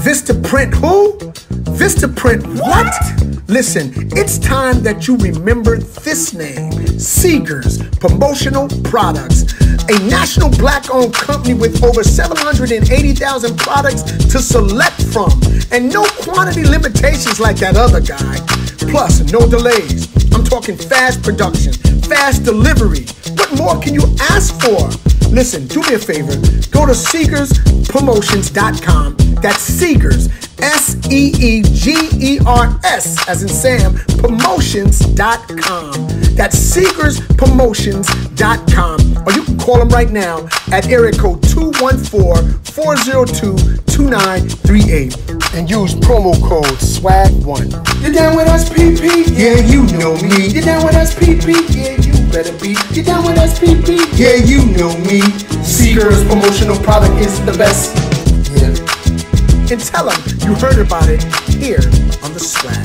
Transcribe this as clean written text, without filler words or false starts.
Vistaprint who? Vistaprint what? Listen, it's time that you remember this name. Seegers Promotional Products. A national black-owned company with over 780,000 products to select from. And no quantity limitations like that other guy. Plus, no delays. I'm talking fast production, fast delivery. What more can you ask for? Listen, do me a favor. Go to SeegersPromotions.com. That's Seegers, SEEGERS, as in Sam, Promotions.com. That's SeegersPromotions.com. Or you can call them right now at area code 214-402-2938 and use promo code SWAG1. You down with us, PP? Yeah, you know me. You down with us, PP? Yeah, you better be. You down with us, PP? Yeah, you know me. Seegers Promotional Product is the best. Yeah. And tell them you heard about it here on the Swag.